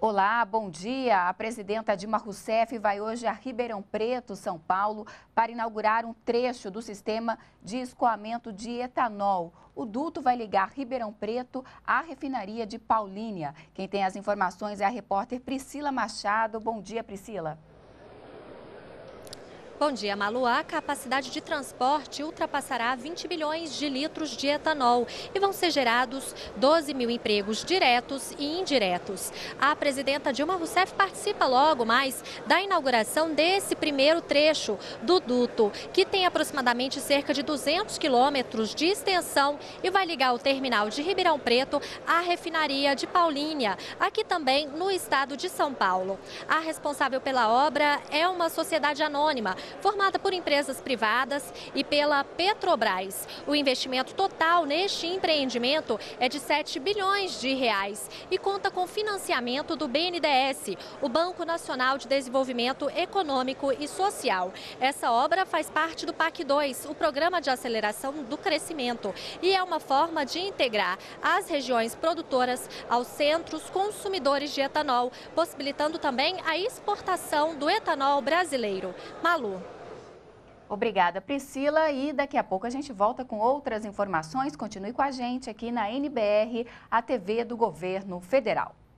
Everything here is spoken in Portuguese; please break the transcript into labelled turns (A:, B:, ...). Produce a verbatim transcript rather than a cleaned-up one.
A: Olá, bom dia. A presidenta Dilma Rousseff vai hoje a Ribeirão Preto, São Paulo, para inaugurar um trecho do sistema de escoamento de etanol. O duto vai ligar Ribeirão Preto à refinaria de Paulínia. Quem tem as informações é a repórter Priscila Machado. Bom dia, Priscila.
B: Bom dia, Malu. A capacidade de transporte ultrapassará vinte bilhões de litros de etanol e vão ser gerados doze mil empregos diretos e indiretos. A presidenta Dilma Rousseff participa logo mais da inauguração desse primeiro trecho do duto, que tem aproximadamente cerca de duzentos quilômetros de extensão e vai ligar o terminal de Ribeirão Preto à refinaria de Paulínia, aqui também no estado de São Paulo. A responsável pela obra é uma sociedade anônima, formada por empresas privadas e pela Petrobras. O investimento total neste empreendimento é de sete bilhões de reais e conta com financiamento do B N D E S, o Banco Nacional de Desenvolvimento Econômico e Social. Essa obra faz parte do PAC dois, o Programa de Aceleração do Crescimento, e é uma forma de integrar as regiões produtoras aos centros consumidores de etanol, possibilitando também a exportação do etanol brasileiro. Malu.
A: Obrigada, Priscila. E daqui a pouco a gente volta com outras informações. Continue com a gente aqui na N B R, a T V do Governo Federal.